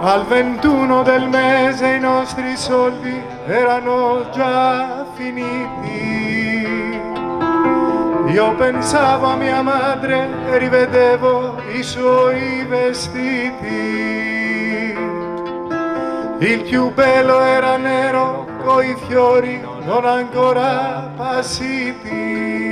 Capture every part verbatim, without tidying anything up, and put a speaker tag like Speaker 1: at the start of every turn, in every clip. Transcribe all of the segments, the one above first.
Speaker 1: Al ventuno del mese i nostri soldi erano già finiti. Io pensavo a mia madre e rivedevo i suoi vestiti. Il più bello era nero coi fiori non ancora passiti.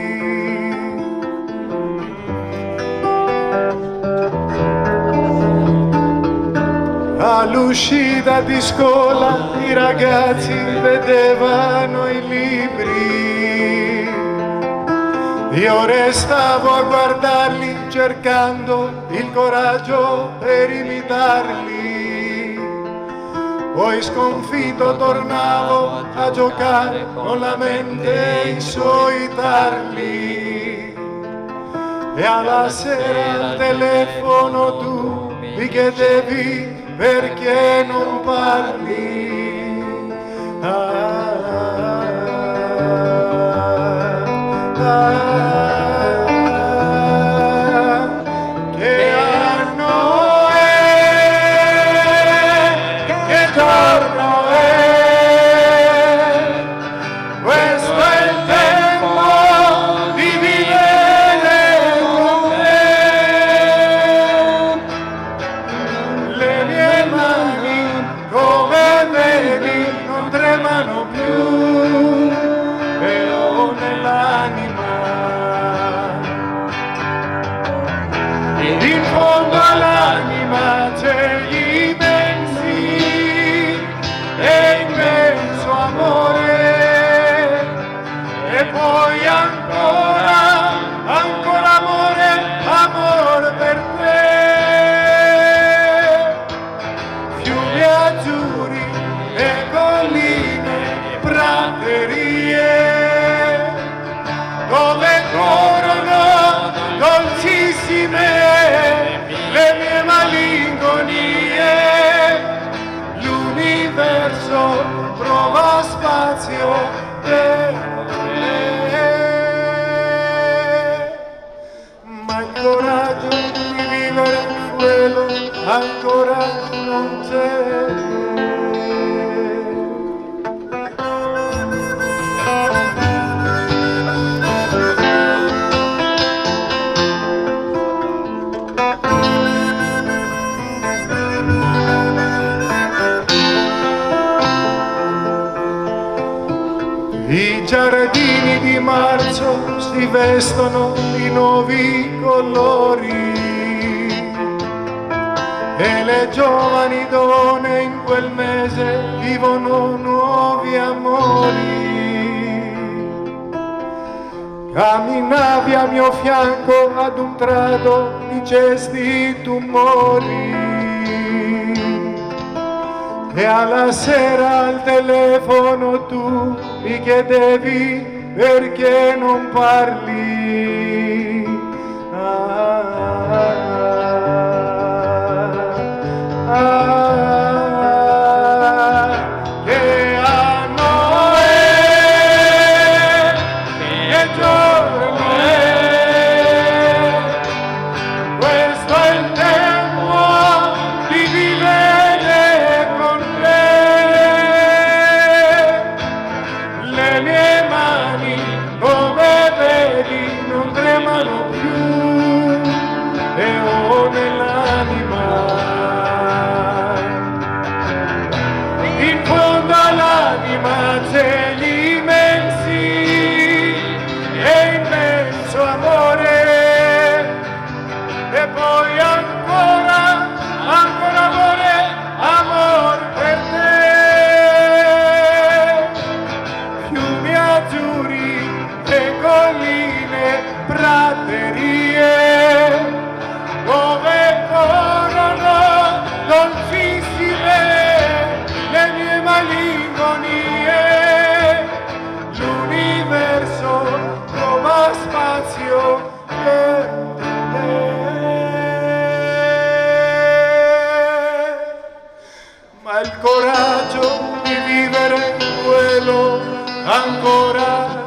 Speaker 1: All'uscita di scuola i ragazzi vedevano i libri. Io restavo a guardarli cercando il coraggio per imitarli. Poi sconfitto tornavo a giocare con la mente i suoi tarli. E alla sera al telefono tu mi chiedevi perché non parli? Ah, ah, ah, che anno è? Che giorno è? Questo è il tempo di vivere con te. Le mie mani, come vedi, non tremano più, e ho nell'anima, in fondo all'anima c'è immensi e immenso amore, e poi ancora, ancora amore, amore per te. Fiumi azzurri e colline, praterie, dove corrono dolcissime le mie malinconie. L'universo trova spazio per me, ma il coraggio di vivere quello ancora non c'è. I giardini di marzo si vestono di nuovi colori e le giovani donne in quel mese vivono nuovi amori. Camminavi a mio fianco ad un tratto dicesti tumori, e alla sera al telefono tu mi chiedevi perché non parli. Ah, ah, ah, che anno è? Che giorno è? Questo è il tempo di vivere con le mie mani, come vedi, non tremano più, e ho nell'anima, in fondo all'anima c'è l'immensi e immenso amore, e poi ancora, ancora amore, amor per te. Azzurri e colline, praterie, dove corrono dolcissime le mie malinconie. L'universo trova spazio per te, ma il coraggio di vivere quello ancora